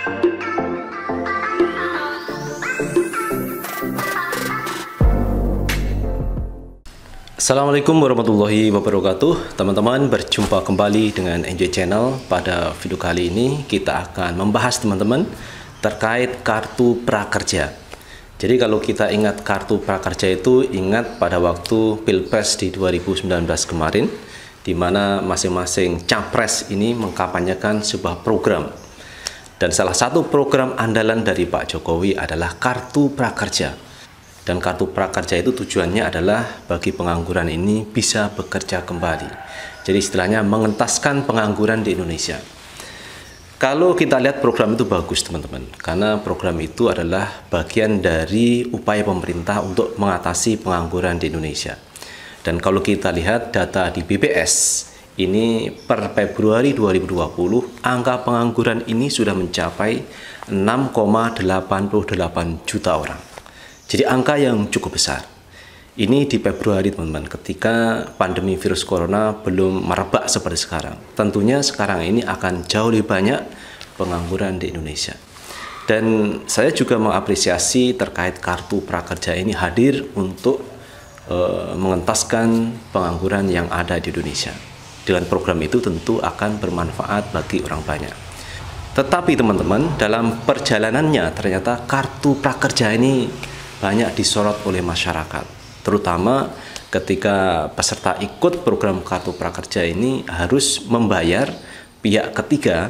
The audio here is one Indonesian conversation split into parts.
Assalamualaikum warahmatullahi wabarakatuh. Teman-teman, berjumpa kembali dengan Enjoy Channel. Pada video kali ini kita akan membahas teman-teman terkait kartu prakerja. Jadi kalau kita ingat kartu prakerja itu, ingat pada waktu Pilpres di 2019 kemarin, di mana masing-masing capres ini mengkampanyekan sebuah program. Dan salah satu program andalan dari Pak Jokowi adalah kartu prakerja. Dan kartu prakerja itu tujuannya adalah bagi pengangguran ini bisa bekerja kembali. Jadi istilahnya mengentaskan pengangguran di Indonesia. Kalau kita lihat program itu bagus teman-teman, karena program itu adalah bagian dari upaya pemerintah untuk mengatasi pengangguran di Indonesia. Dan kalau kita lihat data di BPS, ini per Februari 2020, angka pengangguran ini sudah mencapai 6,88 juta orang. Jadi angka yang cukup besar. Ini di Februari teman-teman, ketika pandemi virus corona belum merebak seperti sekarang. Tentunya sekarang ini akan jauh lebih banyak pengangguran di Indonesia. Dan saya juga mengapresiasi terkait kartu prakerja ini hadir untuk mengentaskan pengangguran yang ada di Indonesia. Dengan program itu tentu akan bermanfaat bagi orang banyak. Tetapi teman-teman, dalam perjalanannya ternyata kartu prakerja ini banyak disorot oleh masyarakat, terutama ketika peserta ikut program kartu prakerja ini harus membayar pihak ketiga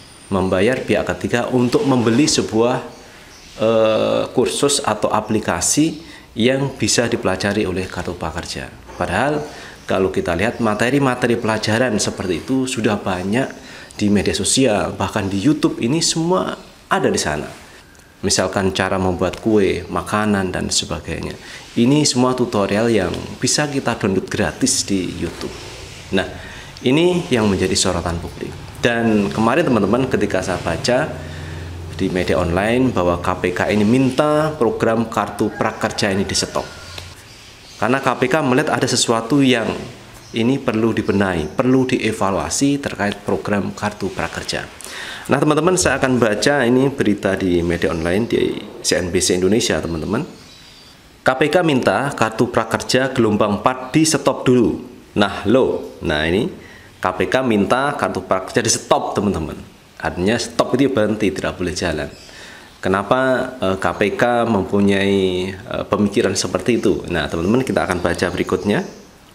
untuk membeli sebuah kursus atau aplikasi yang bisa dipelajari oleh kartu prakerja. Padahal kalau kita lihat materi-materi pelajaran seperti itu sudah banyak di media sosial, bahkan di YouTube ini semua ada di sana. Misalkan cara membuat kue, makanan, dan sebagainya. Ini semua tutorial yang bisa kita download gratis di YouTube. Nah, ini yang menjadi sorotan publik. Dan kemarin teman-teman ketika saya baca di media online bahwa KPK ini minta program kartu prakerja ini di stop. Karena KPK melihat ada sesuatu yang ini perlu dibenahi, perlu dievaluasi terkait program kartu prakerja. Nah teman-teman, saya akan baca ini berita di media online di CNBC Indonesia teman-teman. KPK minta kartu prakerja gelombang 4 di stop dulu. Nah ini KPK minta kartu prakerja di stop teman-teman. Artinya stop itu berhenti, tidak boleh jalan. Kenapa KPK mempunyai pemikiran seperti itu? Nah teman-teman, kita akan baca berikutnya.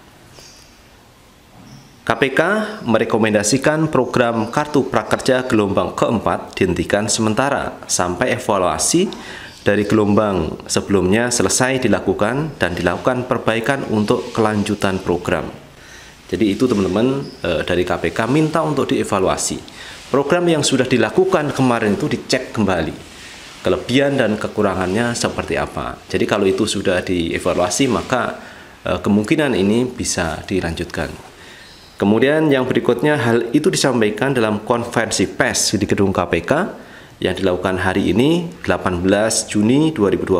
KPK merekomendasikan program kartu prakerja gelombang keempat dihentikan sementara sampai evaluasi dari gelombang sebelumnya selesai dilakukan dan dilakukan perbaikan untuk kelanjutan program. Jadi itu teman-teman, dari KPK minta untuk dievaluasi. Program yang sudah dilakukan kemarin itu dicek kembali. Kelebihan dan kekurangannya seperti apa. Jadi kalau itu sudah dievaluasi maka kemungkinan ini bisa dilanjutkan. Kemudian yang berikutnya, hal itu disampaikan dalam konferensi pers di gedung KPK yang dilakukan hari ini 18 Juni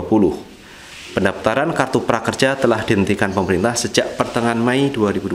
2020. Pendaftaran kartu prakerja telah dihentikan pemerintah sejak pertengahan Mei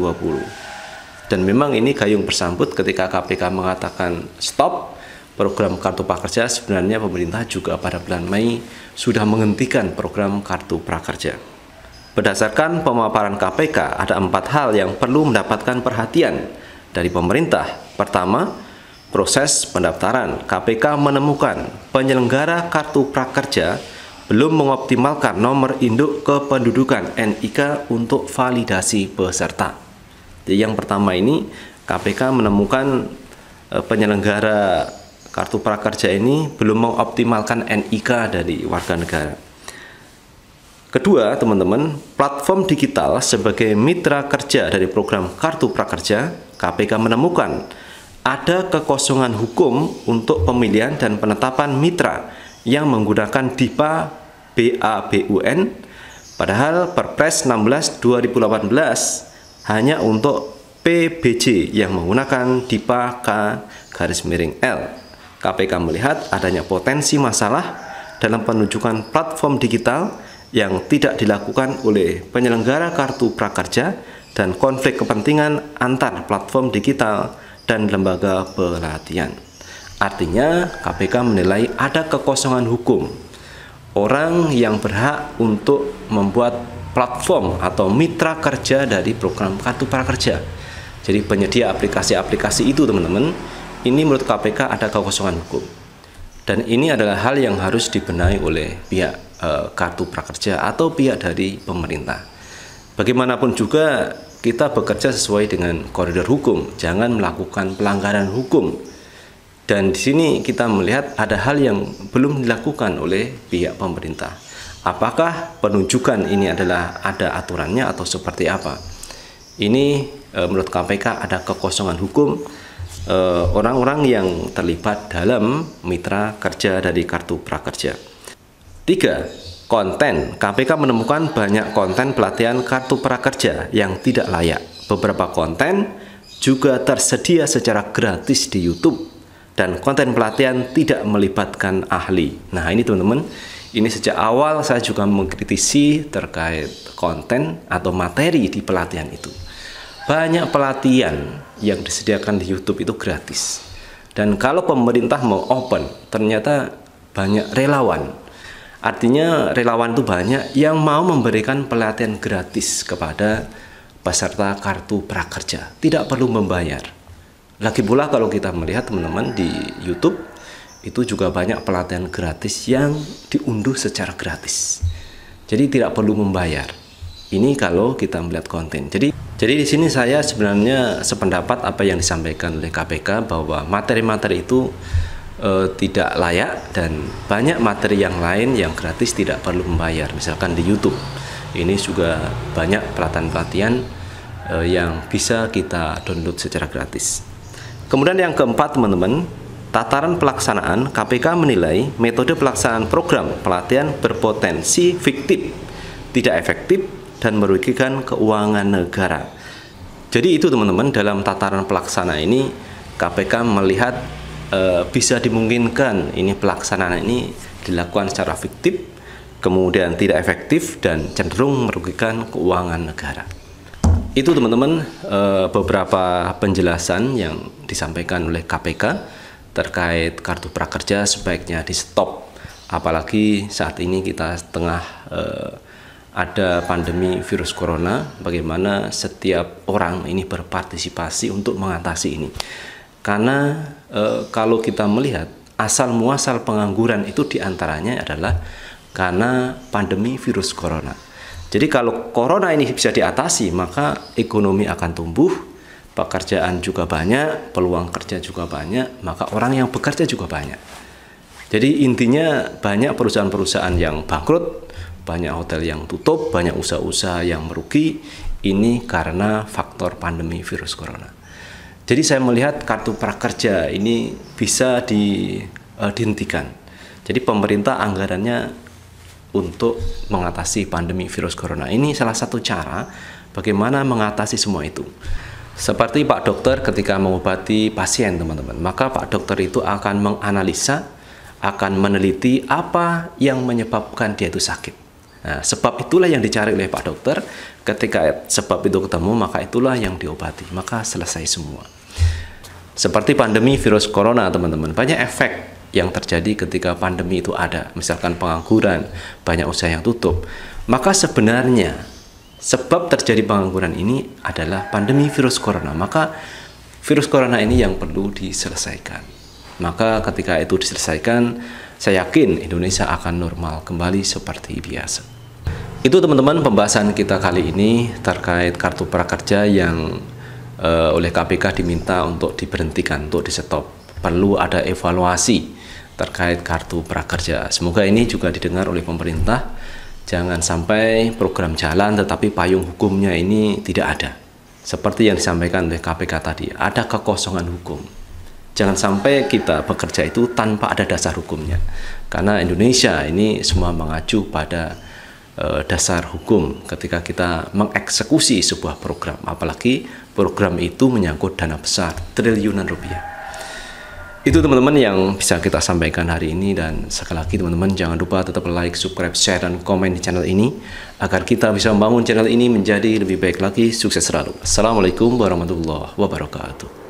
2020. Dan memang ini gayung bersambut ketika KPK mengatakan stop program kartu prakerja, sebenarnya pemerintah juga pada bulan Mei sudah menghentikan program kartu prakerja. Berdasarkan pemaparan KPK, ada 4 hal yang perlu mendapatkan perhatian dari pemerintah. Pertama, proses pendaftaran. KPK menemukan penyelenggara kartu prakerja belum mengoptimalkan nomor induk kependudukan NIK untuk validasi peserta. Jadi yang pertama ini, KPK menemukan penyelenggara kartu prakerja ini belum mengoptimalkan NIK dari warga negara. Kedua, teman-teman, platform digital sebagai mitra kerja dari program kartu prakerja, KPK menemukan ada kekosongan hukum untuk pemilihan dan penetapan mitra yang menggunakan DIPA BABUN, padahal Perpres 16/2018 hanya untuk PBJ yang menggunakan DIPA K/L. KPK melihat adanya potensi masalah dalam penunjukan platform digital yang tidak dilakukan oleh penyelenggara kartu prakerja dan konflik kepentingan antar platform digital dan lembaga pelatihan. Artinya KPK menilai ada kekosongan hukum. Orang yang berhak untuk membuat platform atau mitra kerja dari program Kartu Prakerja. Jadi penyedia aplikasi-aplikasi itu teman-teman, ini menurut KPK ada kekosongan hukum. Dan ini adalah hal yang harus dibenahi oleh pihak Kartu Prakerja atau pihak dari pemerintah. Bagaimanapun juga kita bekerja sesuai dengan koridor hukum, jangan melakukan pelanggaran hukum. Dan di sini kita melihat ada hal yang belum dilakukan oleh pihak pemerintah. Apakah penunjukan ini adalah ada aturannya atau seperti apa? Ini menurut KPK ada kekosongan hukum orang-orang yang terlibat dalam mitra kerja dari Kartu Prakerja. 3. Konten. KPK menemukan banyak konten pelatihan Kartu Prakerja yang tidak layak. Beberapa konten juga tersedia secara gratis di YouTube dan konten pelatihan tidak melibatkan ahli. Nah, ini teman-teman, ini sejak awal saya juga mengkritisi terkait konten atau materi di pelatihan itu. Banyak pelatihan yang disediakan di YouTube itu gratis. Dan kalau pemerintah mau open, ternyata banyak relawan. Artinya relawan itu banyak yang mau memberikan pelatihan gratis kepada peserta Kartu Prakerja. Tidak perlu membayar. Lagi pula kalau kita melihat teman-teman di YouTube, itu juga banyak pelatihan gratis yang diunduh secara gratis. Jadi tidak perlu membayar. Ini kalau kita melihat konten. Jadi di sini saya sebenarnya sependapat apa yang disampaikan oleh KPK bahwa materi-materi itu tidak layak dan banyak materi yang lain yang gratis tidak perlu membayar. Misalkan di YouTube, ini juga banyak pelatihan-pelatihan yang bisa kita download secara gratis. Kemudian yang keempat teman-teman, tataran pelaksanaan. KPK menilai metode pelaksanaan program pelatihan berpotensi fiktif, tidak efektif, dan merugikan keuangan negara. Jadi itu teman-teman, dalam tataran pelaksana ini KPK melihat bisa dimungkinkan ini pelaksanaan ini dilakukan secara fiktif, kemudian tidak efektif, dan cenderung merugikan keuangan negara. Itu teman-teman beberapa penjelasan yang disampaikan oleh KPK terkait Kartu Prakerja sebaiknya di stop. Apalagi saat ini kita tengah ada pandemi virus corona, bagaimana setiap orang ini berpartisipasi untuk mengatasi ini. Karena kalau kita melihat asal muasal pengangguran itu diantaranya adalah karena pandemi virus corona. Jadi kalau corona ini bisa diatasi, maka ekonomi akan tumbuh, pekerjaan juga banyak, peluang kerja juga banyak, maka orang yang bekerja juga banyak. Jadi intinya banyak perusahaan-perusahaan yang bangkrut, banyak hotel yang tutup, banyak usaha-usaha yang merugi, ini karena faktor pandemi virus corona. Jadi saya melihat Kartu Prakerja ini bisa dihentikan. Jadi pemerintah anggarannya untuk mengatasi pandemi virus corona. Ini salah satu cara bagaimana mengatasi semua itu. Seperti Pak Dokter ketika mengobati pasien teman-teman, maka Pak Dokter itu akan menganalisa, akan meneliti apa yang menyebabkan dia itu sakit. Nah, sebab itulah yang dicari oleh Pak Dokter. Ketika sebab itu ketemu, maka itulah yang diobati, maka selesai semua. Seperti pandemi virus corona teman-teman, banyak efek yang terjadi ketika pandemi itu ada, misalkan pengangguran, banyak usaha yang tutup. Maka sebenarnya sebab terjadi pengangguran ini adalah pandemi virus corona. Maka virus corona ini yang perlu diselesaikan. Maka ketika itu diselesaikan, saya yakin Indonesia akan normal kembali seperti biasa. Itu teman-teman pembahasan kita kali ini terkait Kartu Prakerja yang oleh KPK diminta untuk diberhentikan, untuk di stop. Perlu ada evaluasi terkait Kartu Prakerja. Semoga ini juga didengar oleh pemerintah. Jangan sampai program jalan tetapi payung hukumnya ini tidak ada. Seperti yang disampaikan oleh KPK tadi, ada kekosongan hukum. Jangan sampai kita bekerja itu tanpa ada dasar hukumnya. Karena Indonesia ini semua mengacu pada dasar hukum ketika kita mengeksekusi sebuah program. Apalagi program itu menyangkut dana besar, triliunan rupiah. Itu teman-teman yang bisa kita sampaikan hari ini, dan sekali lagi teman-teman jangan lupa tetap like, subscribe, share, dan komen di channel ini agar kita bisa membangun channel ini menjadi lebih baik lagi. Sukses selalu. Assalamualaikum warahmatullahi wabarakatuh.